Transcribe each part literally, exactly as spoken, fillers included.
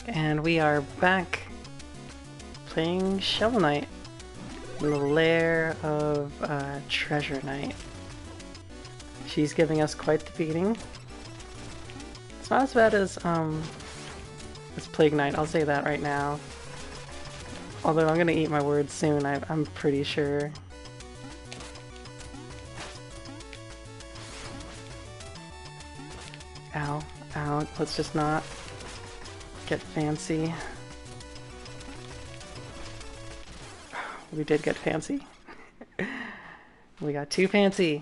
And we are back playing Shovel Knight in the lair of uh, Treasure Knight. She's giving us quite the beating. It's not as bad as um as Plague Knight, I'll say that right now. Although I'm gonna eat my words soon, I, I'm pretty sure. Ow, ow, let's just not get fancy. We did get fancy. We got too fancy.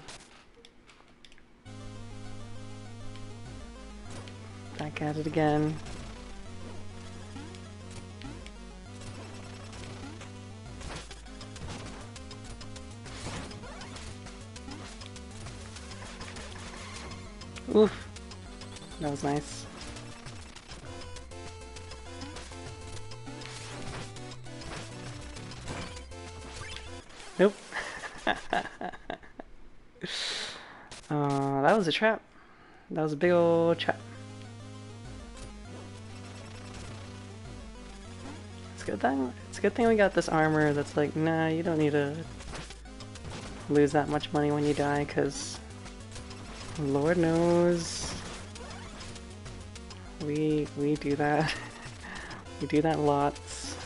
Back at it again. Oof. That was nice. Nope. uh, that was a trap. That was a big old trap. It's a good thing. It's a good thing we got this armor that's like, nah, you don't need to lose that much money when you die, because Lord knows we we do that. We do that lots.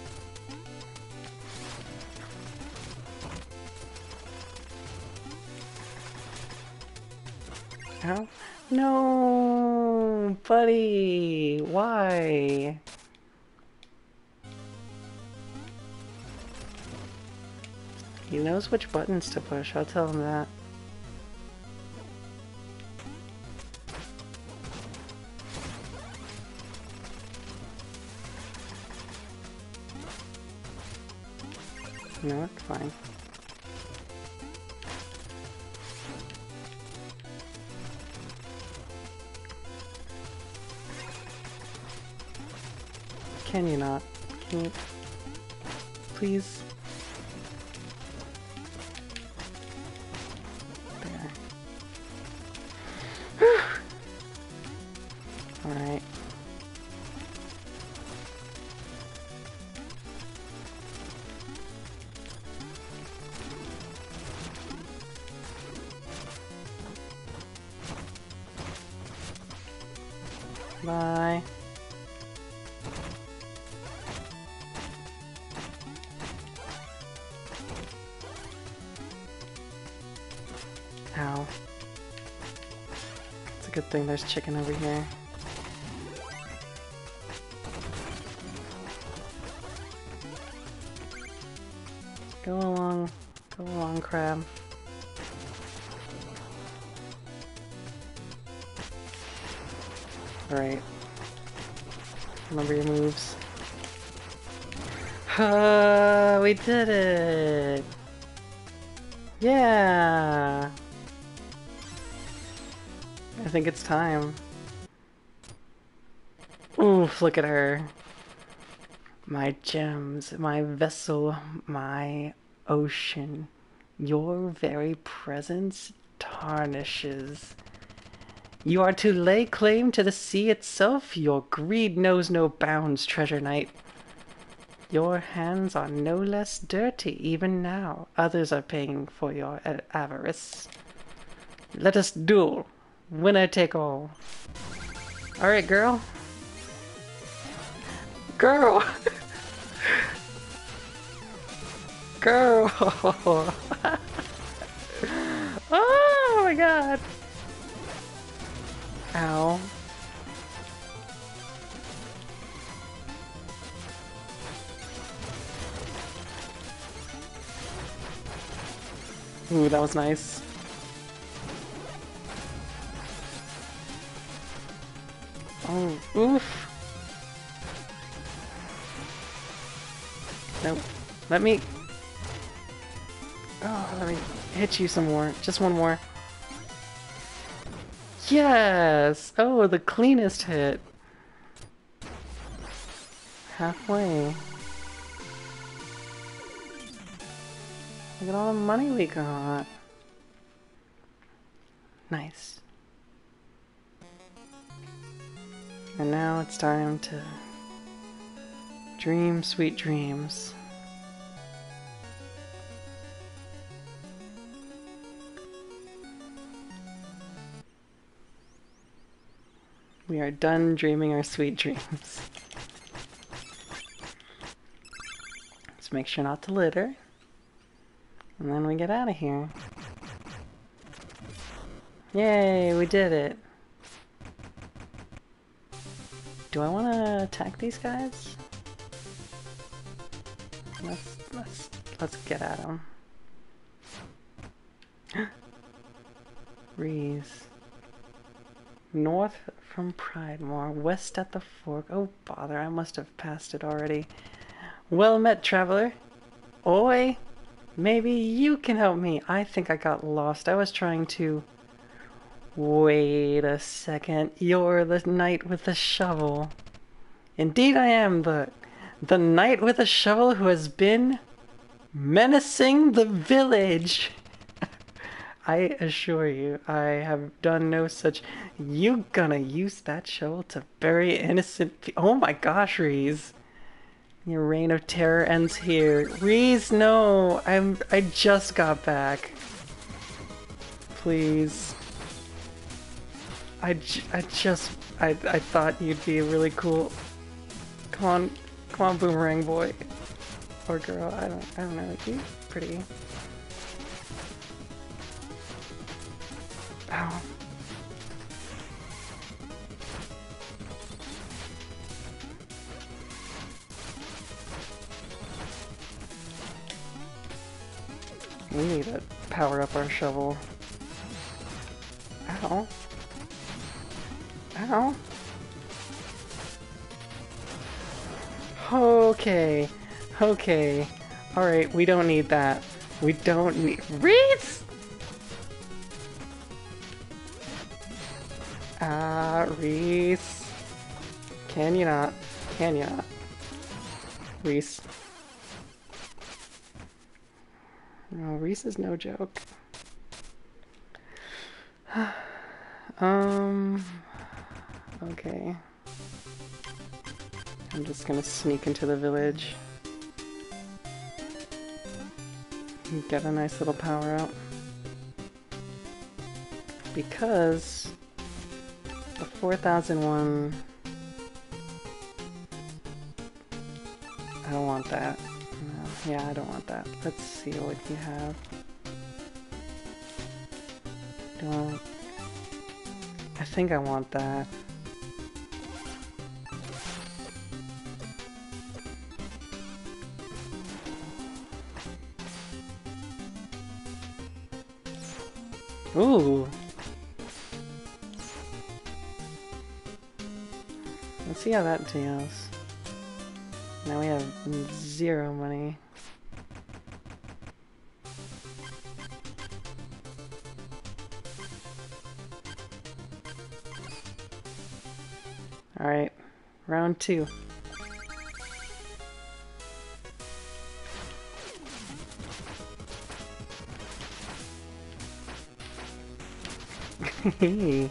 Ow. No, buddy, why? He knows which buttons to push, I'll tell him that. No, it's fine. Can you not? Can you? Please? There. Alright. Bye. Ow. It's a good thing there's chicken over here. Go along. Go along, crab. Alright. Remember your moves. Uh, we did it! Yeah! I think it's time. Oof, look at her. My gems, my vessel, my ocean. Your very presence tarnishes. You are to lay claim to the sea itself. Your greed knows no bounds, Treasure Knight. Your hands are no less dirty even now. Others are paying for your avarice. Let us duel. Winner take all. Alright, girl. Girl! Girl! Oh my god! Ow. Ooh, that was nice. Oh, oof. Nope. Let me... Oh, let me hit you some more. Just one more. Yes! Oh, the cleanest hit. Halfway. Look at all the money we got. Nice. And now it's time to Dream sweet dreams. We are done dreaming our sweet dreams. Let's make sure not to litter. And then we get out of here. Yay, we did it. Do I want to attack these guys? Let's, let's, let's get at them. Reese. North from Pridemore, west at the fork. Oh, bother, I must have passed it already. Well met, traveler. Oi, maybe you can help me. I think I got lost. I was trying to... Wait a second. You're the knight with the shovel. Indeed I am the... The knight with a shovel who has been... menacing the village. I assure you, I have done no such... You gonna use that shovel to bury innocent pe- Oh my gosh, Reese. Your reign of terror ends here. Reese, no! I'm... I just got back. Please. I, j I just... I, I thought you'd be really cool. Come on. Come on, boomerang boy. Or girl, I don't, I don't know. You pretty. Ow. We need to power up our shovel. Ow. Ow. Okay. Okay. Alright, we don't need that. We don't need- Reese! Ah, Reese. Can you not? Can you not? Reese. No, Reese is no joke. um... Okay. I'm just gonna sneak into the village. Get a nice little power up. Because... the four thousand one... I don't want that. No, yeah, I don't want that. Let's see what you have. Don't... I think I want that. Ooh! Let's see how that deals. Now we have zero money. Alright, round two. Hehe.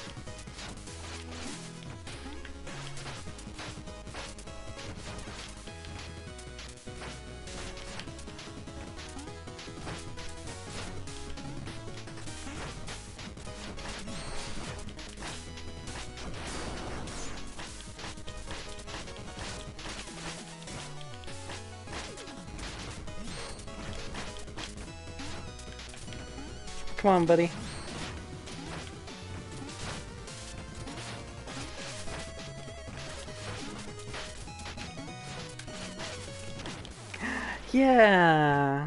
Come on, buddy. Yeah.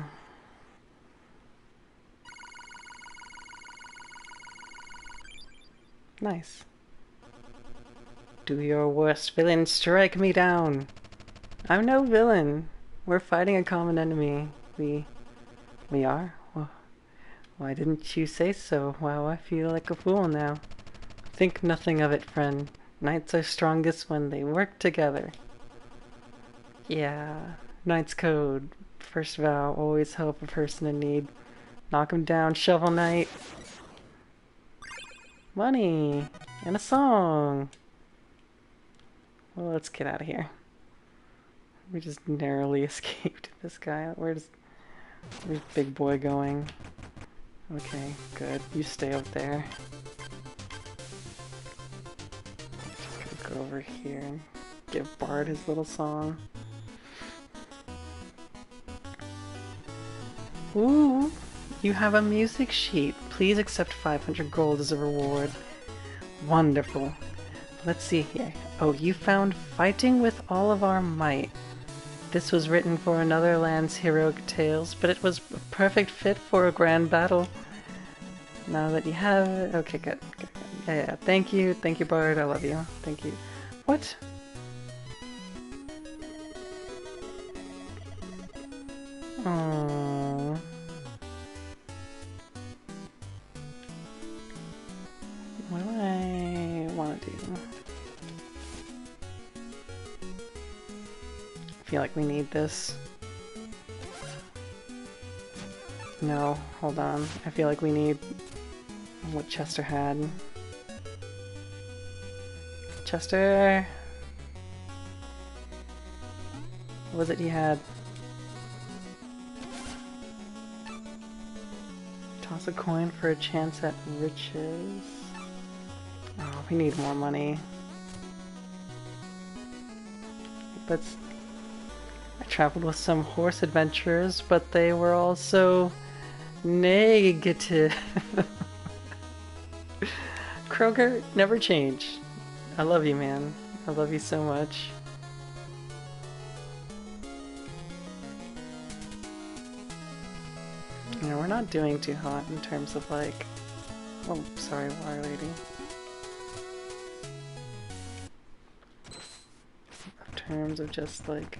Nice. Do your worst, villain. Strike me down. I'm no villain. We're fighting a common enemy. We... We are? Well, why didn't you say so? Wow, I feel like a fool now. Think nothing of it, friend. Knights are strongest when they work together. Yeah. Knight's code. First vow, always help a person in need. Knock him down, Shovel Knight. Money! And a song! Well, let's get out of here. We just narrowly escaped this guy. Where's, where's Big Boy going? Okay, good. You stay up there. Just gonna go over here and give Bard his little song. Ooh, you have a music sheet. Please accept five hundred gold as a reward. Wonderful. Let's see here. Oh, you found Fighting with All of Our Might. This was written for another land's heroic tales, but it was a perfect fit for a grand battle. Now that you have it... Okay, good. good, good. Yeah, yeah. Thank you. Thank you, Bard. I love you. Thank you. What? Aww. What do I want to do? I feel like we need this. No, hold on. I feel like we need what Chester had. Chester! What was it he had? Toss a coin for a chance at riches. Oh, we need more money. Let's... I traveled with some horse adventurers, but they were all so negative. Kroger, never change. I love you, man. I love you so much. You know, we're not doing too hot in terms of like... Oh, sorry, Water Lady. In terms of just like...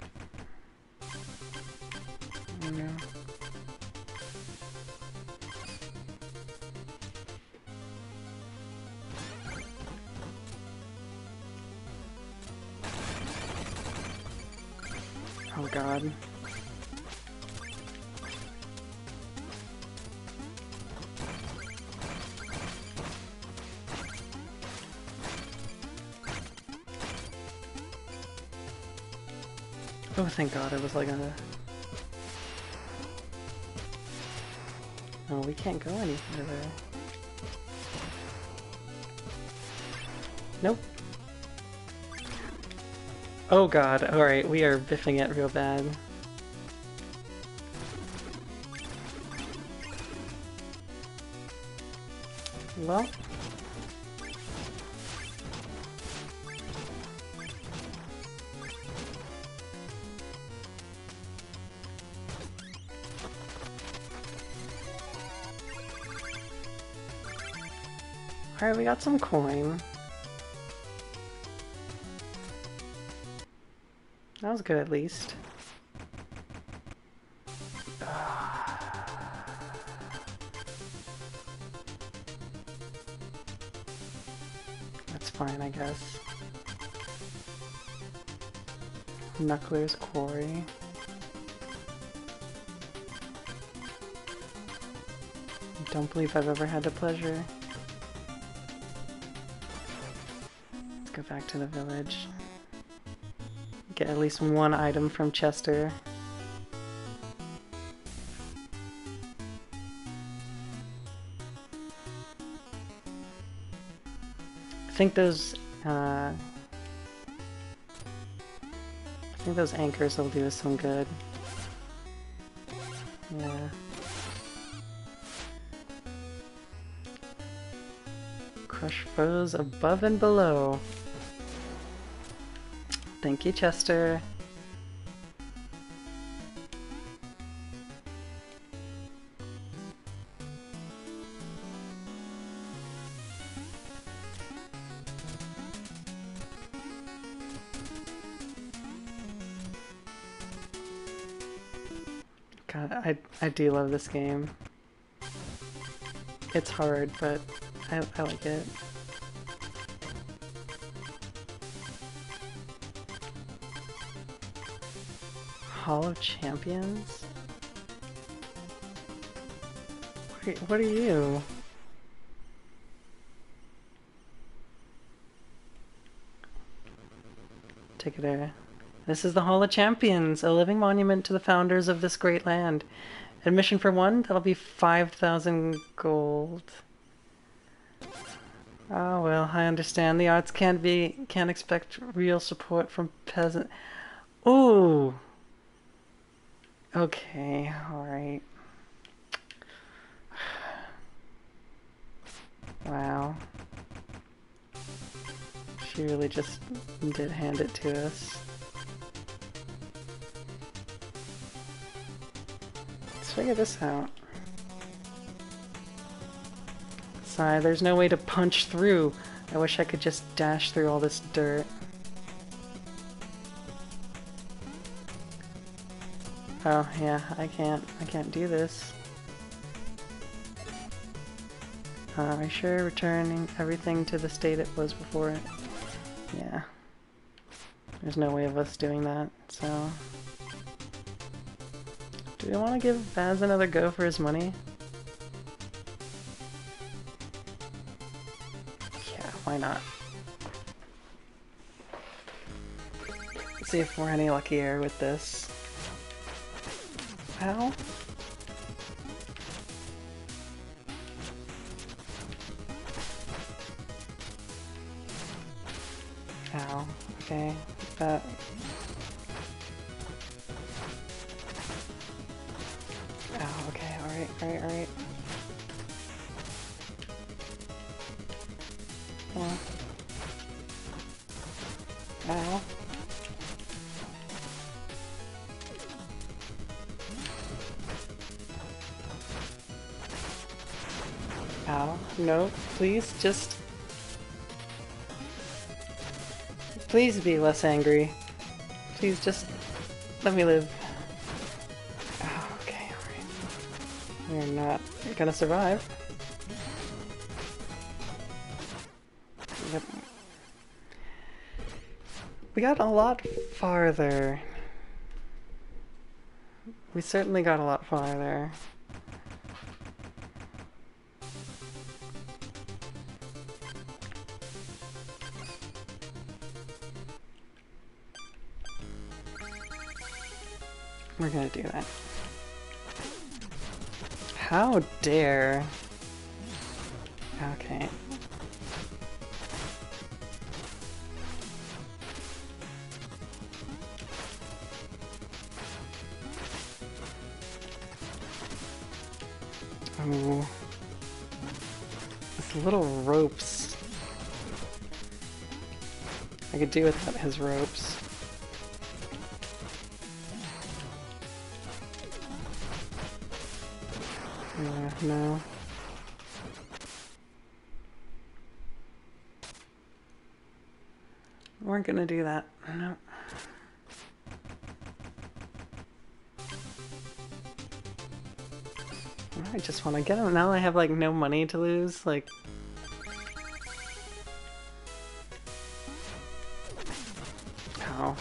I don't know. Oh god. Oh, thank god, it was like a... Oh, we can't go any further. Nope. Oh god, alright, we are biffing it real bad. Well... Alright, we got some coin. That was good at least. That's fine, I guess. Knuckler's Quarry. Don't believe I've ever had the pleasure. Let's go back to the village. Get at least one item from Chester. I think those, uh, I think those anchors will do us some good. Yeah. Crush foes above and below. Thank you, Chester. God, I, I do love this game. It's hard, but I, I like it. Hall of Champions? What are, what are you? Take it there. This is the Hall of Champions, a living monument to the founders of this great land. Admission for one, that'll be five thousand gold. Oh well, I understand. The arts can't be, can't expect real support from peasant. Ooh. Okay, alright. Wow. She really just did hand it to us. Let's figure this out. Sigh, there's no way to punch through. I wish I could just dash through all this dirt. Oh, yeah, I can't. I can't do this. Uh, are you sure returning everything to the state it was before it? Yeah. There's no way of us doing that, so... Do we want to give Vaz another go for his money? Yeah, why not? Let's see if we're any luckier with this. Ow. Ow. Okay. That. Ow. Okay. Alright, alright, alright. Come on. Ow. Ow. No, please, just... Please be less angry. Please just let me live. Oh, okay, alright. We're not gonna survive. Yep. We got a lot farther. We certainly got a lot farther. We're gonna do that. How dare... Okay. Oh. These little ropes. I could do without his ropes. Yeah, no. We're gonna do that. No. I just want to get him. Now I have like no money to lose. Like. How?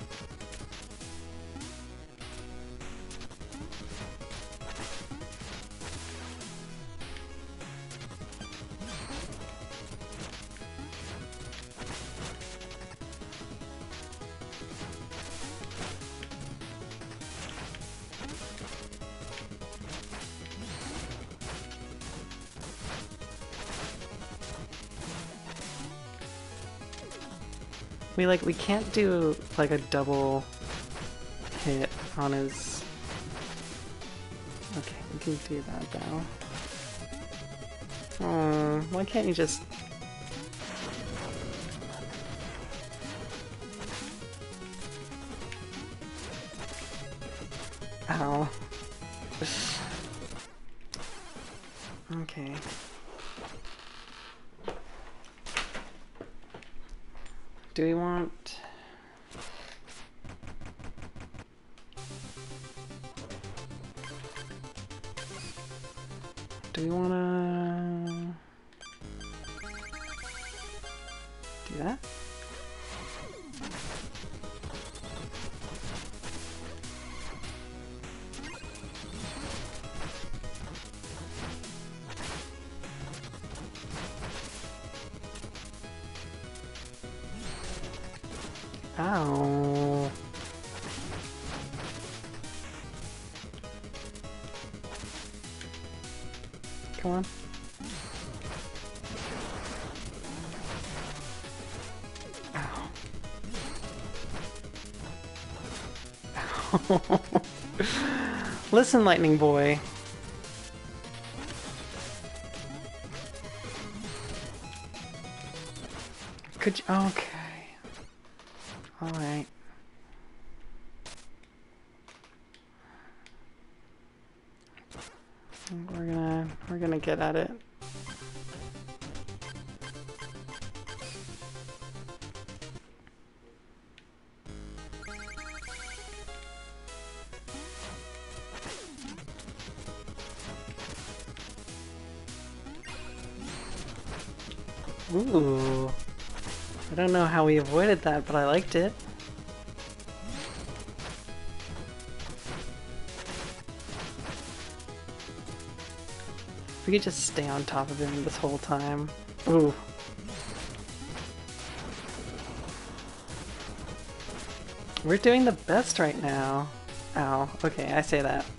We like we can't do like a double hit on his. Okay, we can do that though. Oh, why can't you just? Ow. Okay. Do we want... Do we want to... do that? Ow. Come on. Ow. Listen, lightning boy. Could you? Okay. All right. We're gonna we're gonna get at it. Ooh. I don't know how we avoided that, but I liked it. If we could just stay on top of him this whole time. Ooh. We're doing the best right now. Ow. Okay, I say that.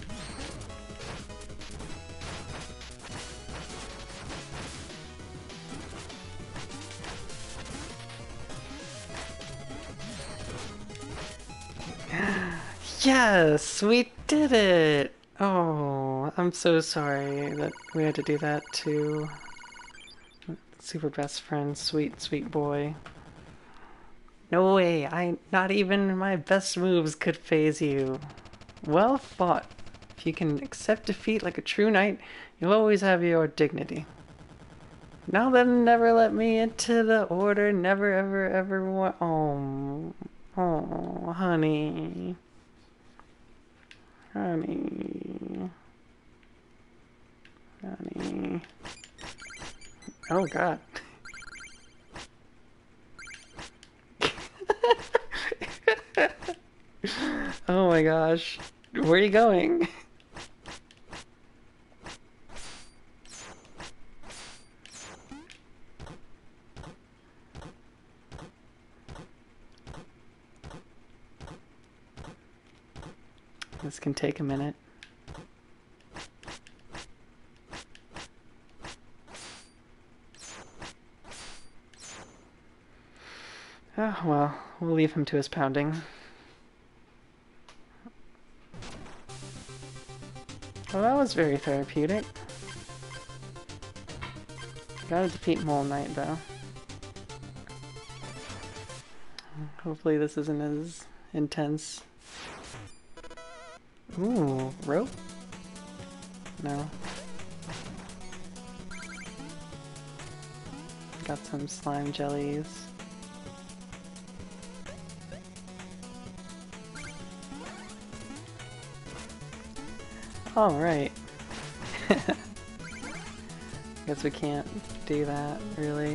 Yes, we did it! Oh, I'm so sorry that we had to do that to super best friend, sweet, sweet boy. No way, I not even my best moves could phase you. Well fought. If you can accept defeat like a true knight, you'll always have your dignity. Now then, never let me into the order, never ever ever want. Oh, oh, honey. Honey. Honey. Oh, God. Oh my gosh. Where are you going? This can take a minute. Oh, well, we'll leave him to his pounding. Well, that was very therapeutic. Gotta defeat Mole Knight, though. Hopefully this isn't as intense. Ooh, rope? No. Got some slime jellies. All right. Guess we can't do that, really.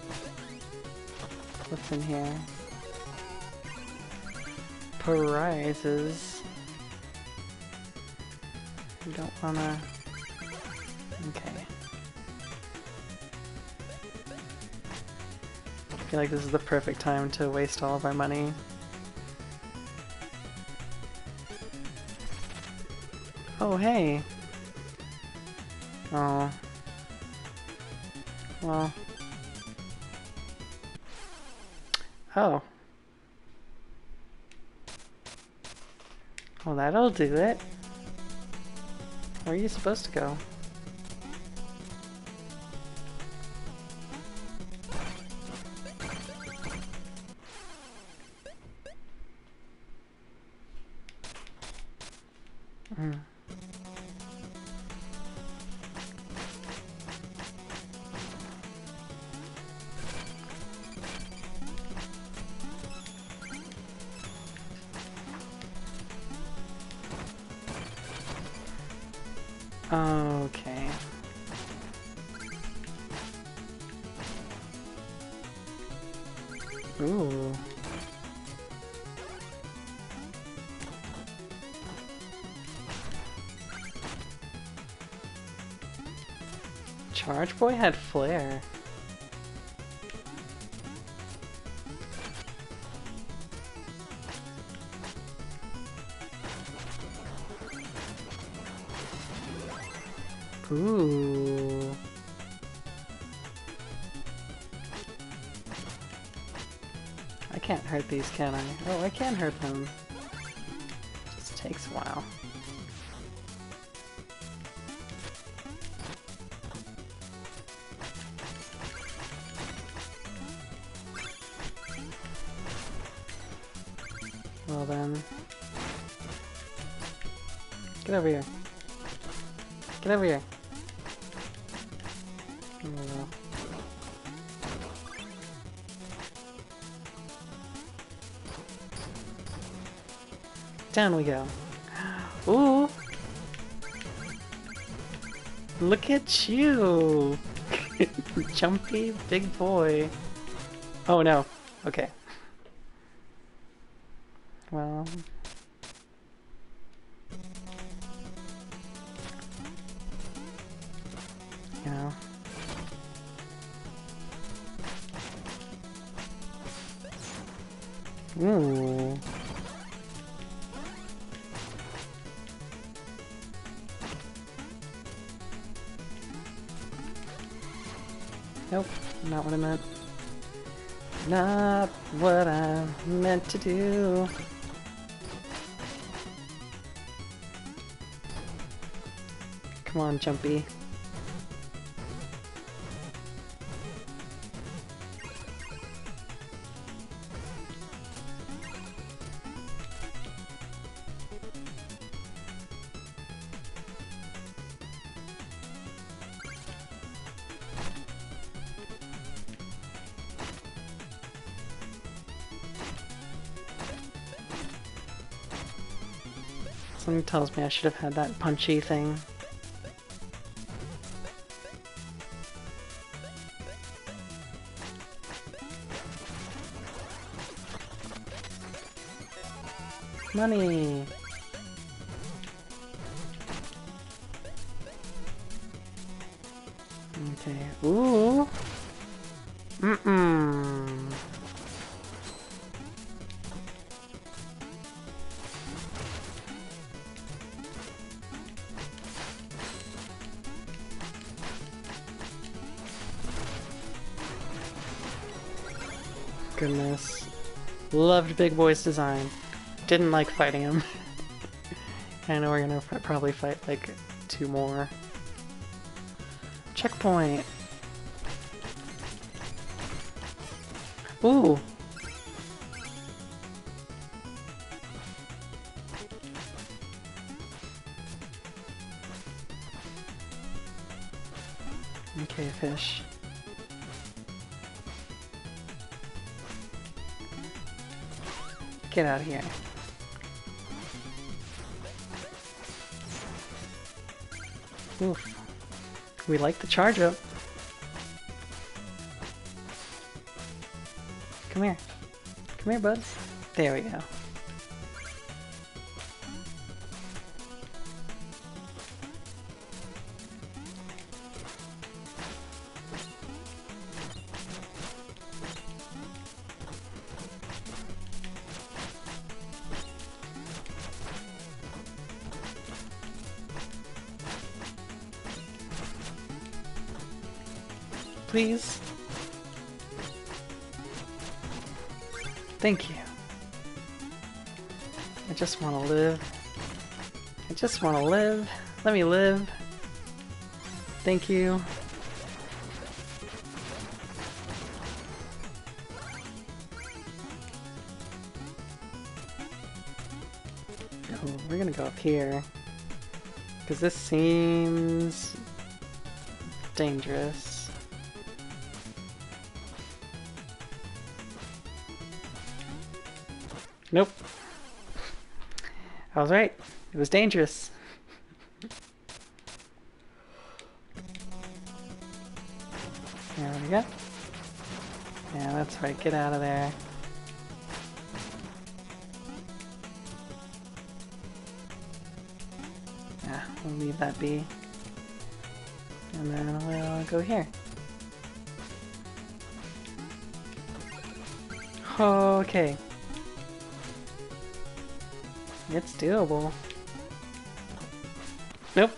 What's in here? Prizes. We don't wanna... Okay. I feel like this is the perfect time to waste all of our money. Oh, hey! Oh. Well. Oh. Well, that'll do it. Where are you supposed to go? Mm. Okay. Ooh. Charge Boy had flair. Ooh. I can't hurt these, can I? Oh, I can hurt them. Just takes a while. Well then. Get over here. Get over here. Oh, well. Down we go. Ooh! Look at you! Jumpy big boy. Oh no. Okay. Well... You know... Ooh... Nope, not what I meant. Not what I meant to do. Come on, Jumpy. Something tells me I should have had that punchy thing. Money! Okay. Ooh! Mm-mm! Goodness. Loved Big Boy's design. Didn't like fighting him. I know we're gonna probably fight like two more. Checkpoint! Ooh! Okay, fish. Get out of here. Oof. We like the charge up. Come here. Come here, bud. There we go. Please. Thank you. I just want to live. I just want to live. Let me live. Thank you. Oh, we're gonna go up here. Because this seems dangerous. Nope. I was right. It was dangerous. There we go. Yeah, that's right. Get out of there. Yeah, we'll leave that be. And then we'll go here. Okay. It's doable. Nope.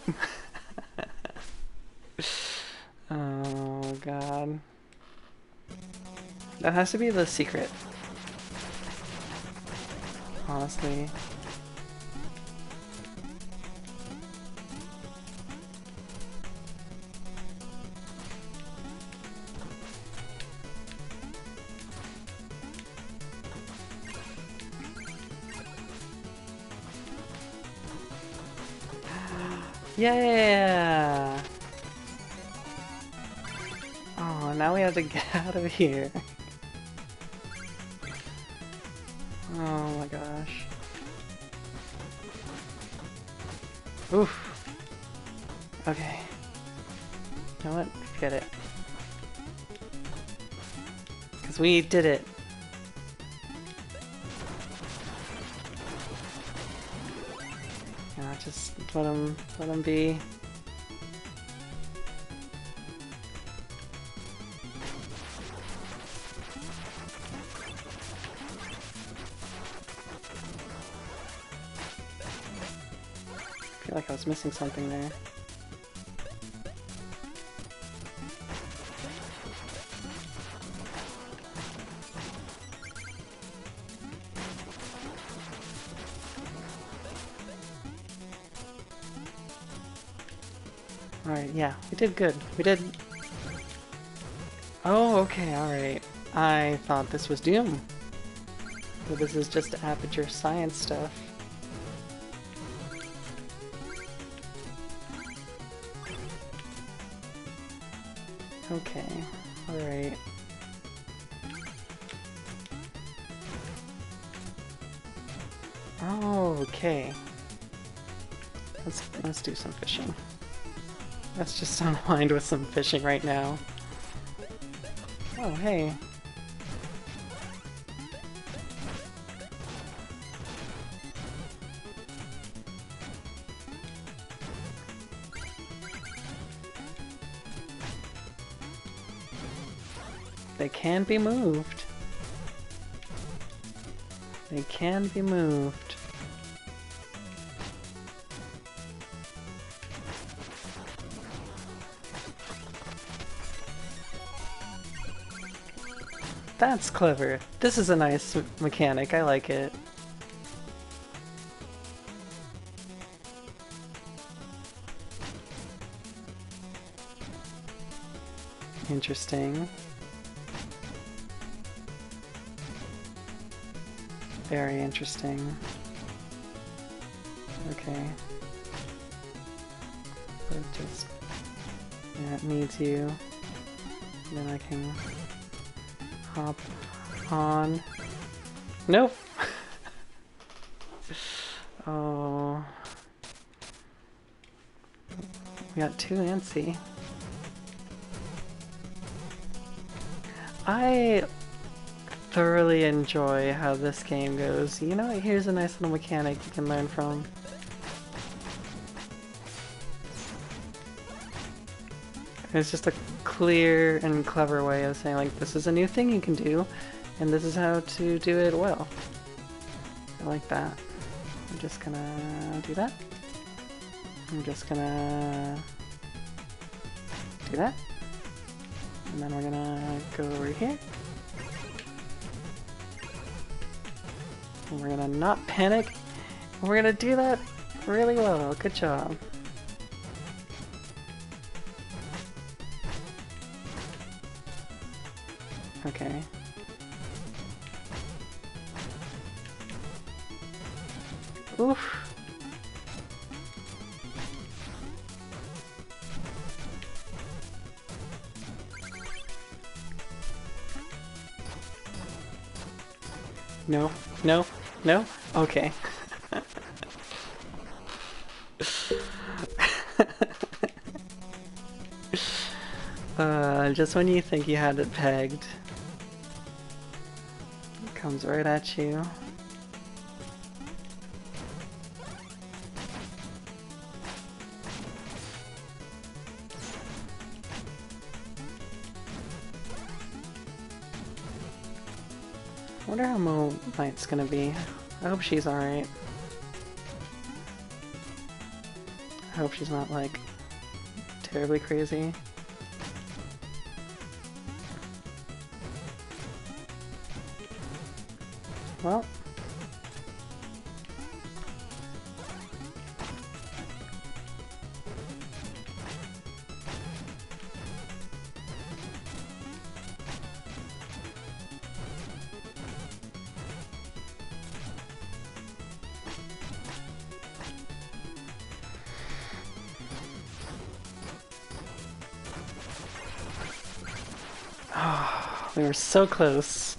Oh god. That has to be the secret. honestly. Yeah! Oh, now we have to get out of here. Oh my gosh. Oof. Okay. You know what? Forget it. Because we did it. Yeah, just let him, let him be. I feel like I was missing something there. Alright, yeah, we did good. We did... Oh, okay, alright. I thought this was Doom. But this is just Aperture Science stuff. Okay, alright. Oh, okay. Let's, let's do some fishing. Let's just unwind with some fishing right now. Oh, hey. They can be moved. They can be moved. That's clever. This is a nice mechanic. I like it. Interesting. Very interesting. Okay. But it just... yeah, it needs you. Then I can hop on. Nope! Oh. We got too antsy. I thoroughly enjoy how this game goes. You know, here's a nice little mechanic you can learn from. It's just a clear and clever way of saying, like, this is a new thing you can do, and this is how to do it well. I like that. I'm just gonna do that. I'm just gonna do that. And then we're gonna go over here. And we're gonna not panic. And we're gonna do that really well. Good job. Okay. Oof. No, no, no? Okay. uh, just when you think you had it pegged, it comes right at you. I wonder how Mo Knight's gonna be. I hope she's alright. I hope she's not, like, terribly crazy. Well, We were so close.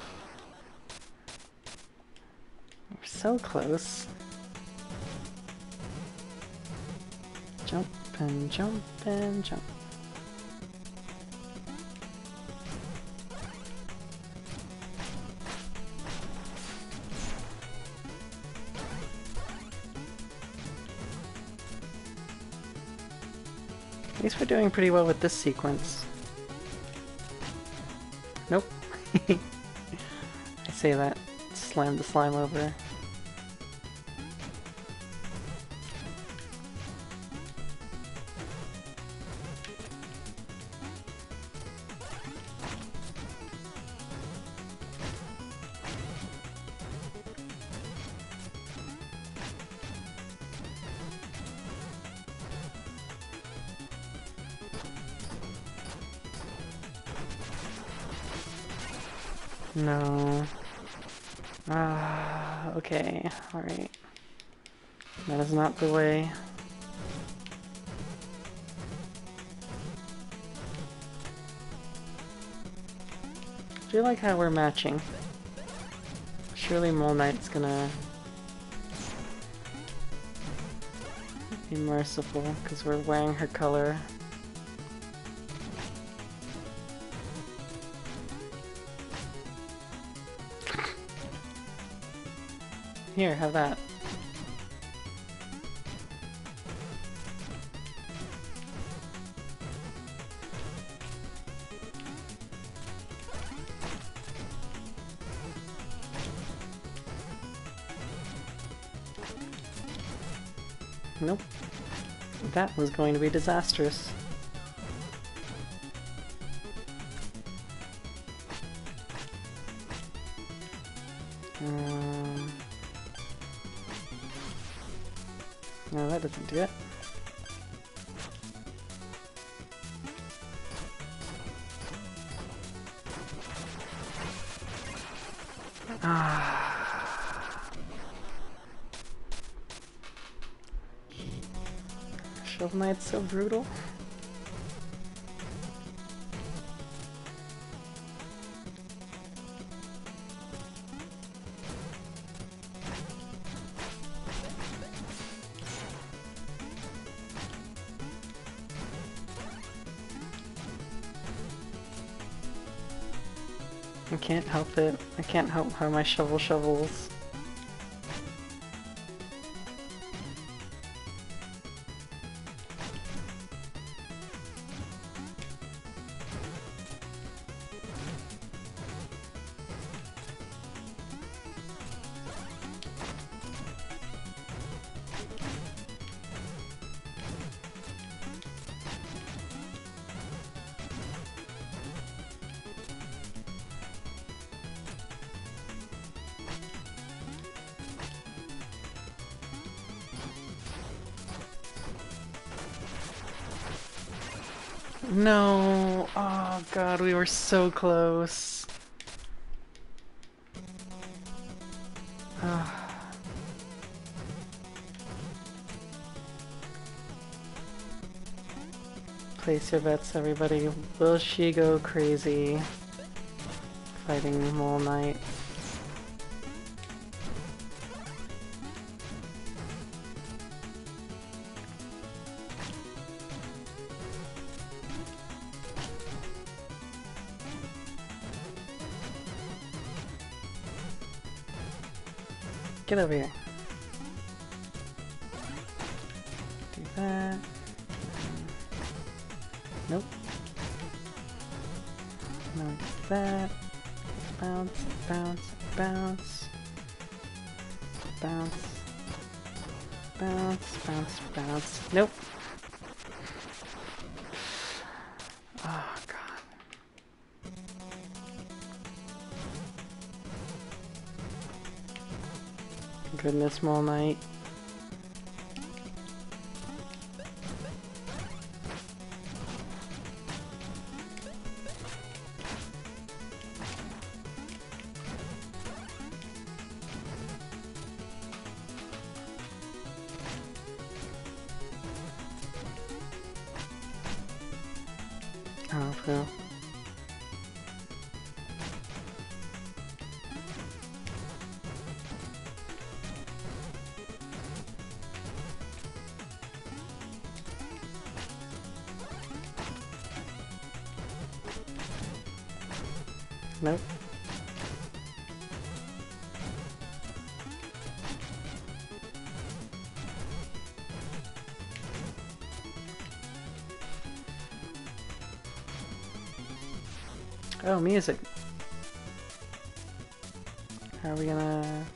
We were so close. Jump and jump and jump. At least we're doing pretty well with this sequence. Nope. I say that. Slam the slime over. No. Ah, okay, alright. That is not the way. I do like how we're matching. Surely Mole Knight's gonna be merciful because we're wearing her color. Here, have that. Nope. That was going to be disastrous. Um, no, that doesn't do it. Ah. Shovel Knight's so brutal. I can't help it. I can't help how my shovel shovels. No! Oh god, we were so close. Ah. Place your bets, everybody. Will she go crazy fighting Mole Knight? Get over here. Do that. Nope. No, do that. Bounce, bounce, bounce. Bounce. Bounce, bounce, bounce. Nope. Oh, God. Goodness, Mole Knight. Oh, well. Nope. Oh, music. How are we gonna...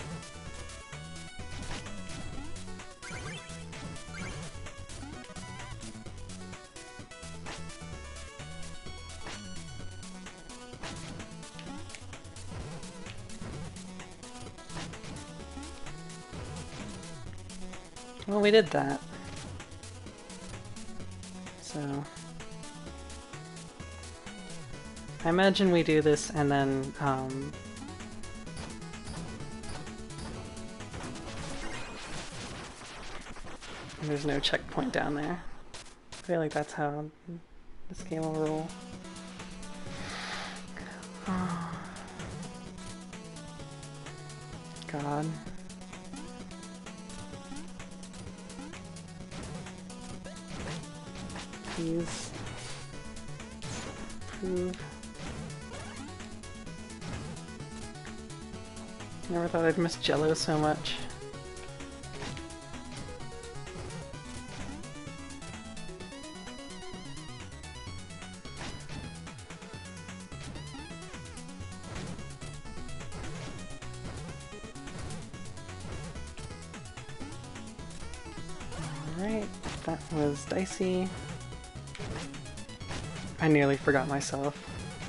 Well, we did that. So... I imagine we do this and then, um... there's no checkpoint down there. I feel like that's how this game will roll. Oh. God. Please. Prove. Never thought I'd miss Jello so much. Alright, that was dicey. I nearly forgot myself.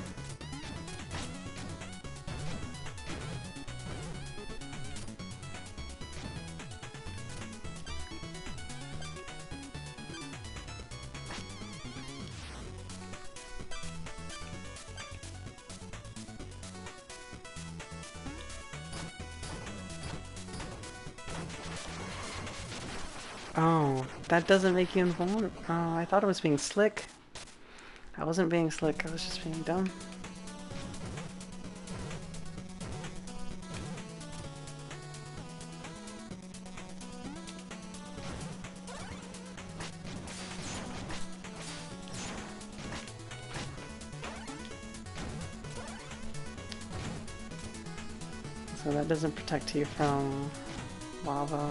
Oh, that doesn't make you invulnerable. Oh, I thought it was being slick. I wasn't being slick, I was just being dumb. So that doesn't protect you from lava.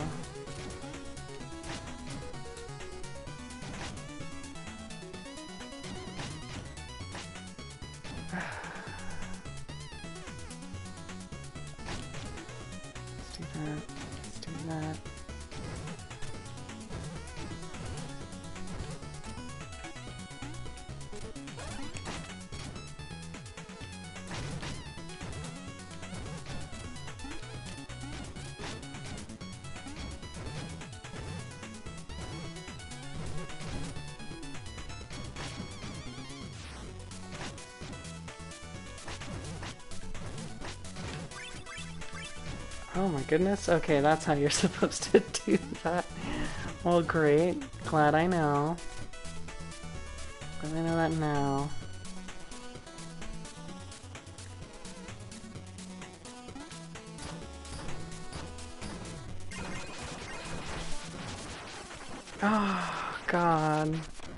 Oh my goodness, okay, that's how you're supposed to do that. Well, great. Glad I know. Glad I know that now. Oh, God.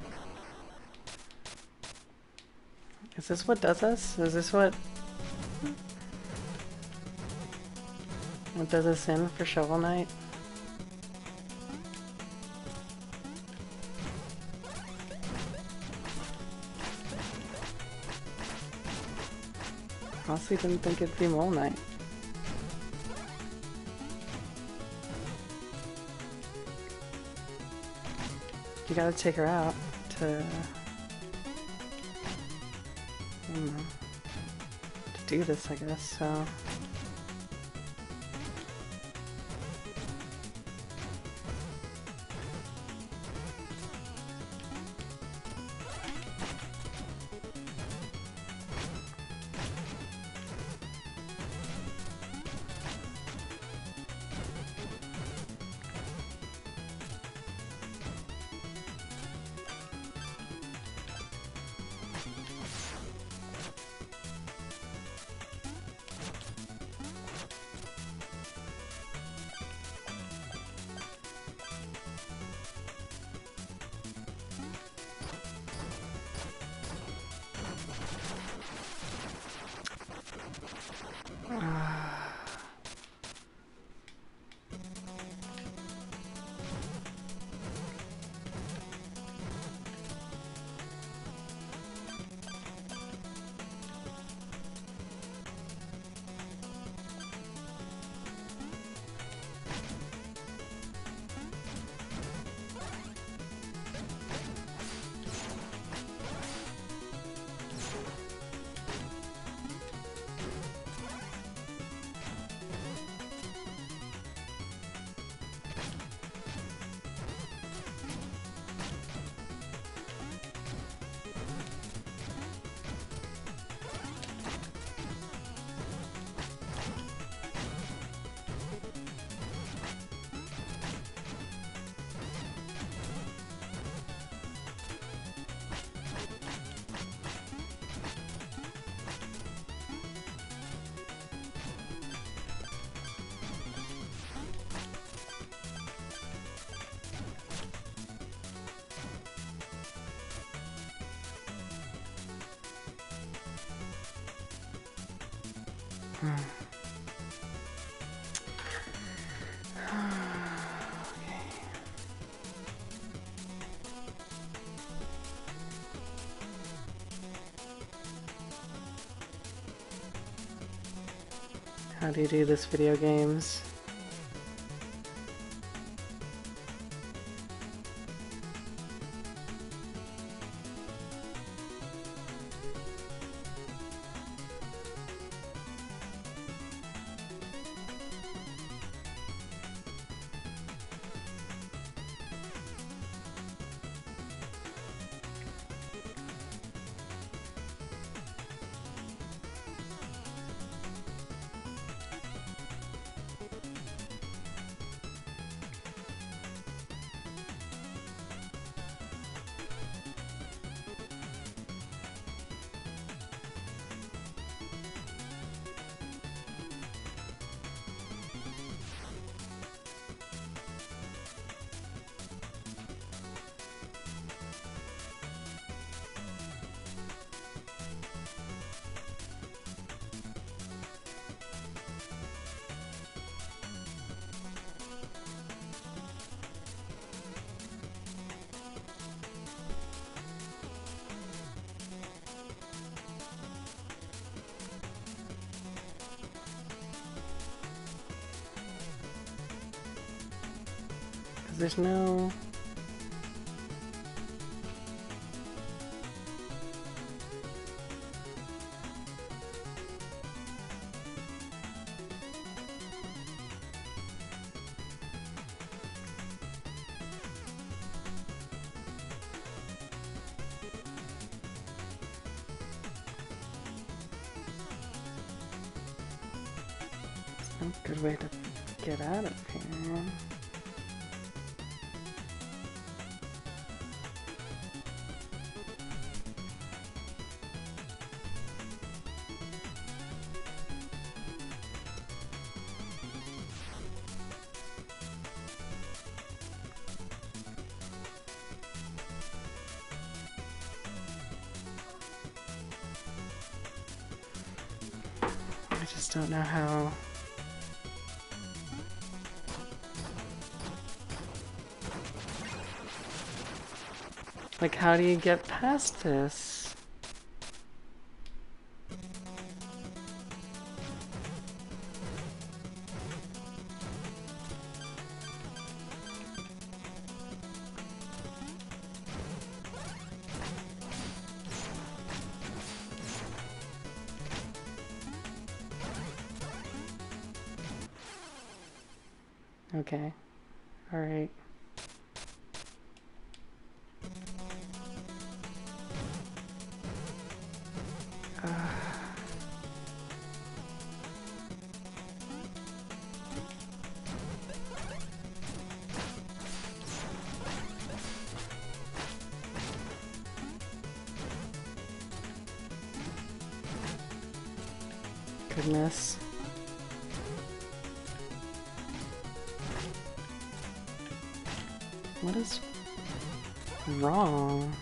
Is this what does us? Is this what... What does us in for Shovel Knight? Honestly didn't think it'd be Mole Knight. You gotta take her out to... I don't know, to do this, I guess, so... How do you do this, video games? There's no... It's no good way to get out of here. I just don't know how. Like, how do you get past this? Okay. All right. Uh. Goodness. What is wrong?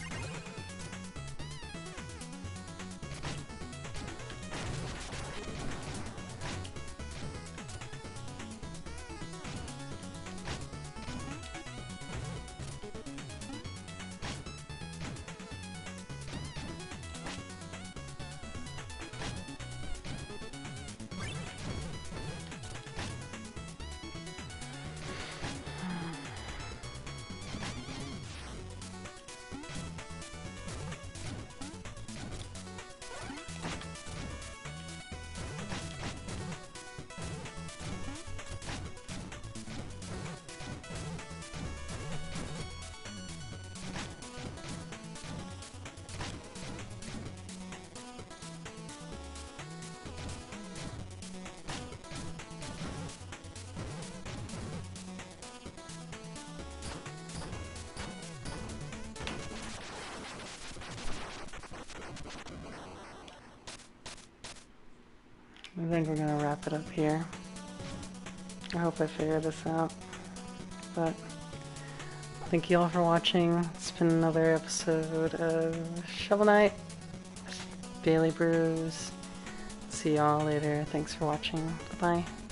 I think we're gonna wrap it up here. I hope I figure this out. But thank you all for watching. It's been another episode of Shovel Knight with Bailey Brews. See see y'all later. Thanks for watching. Bye-bye.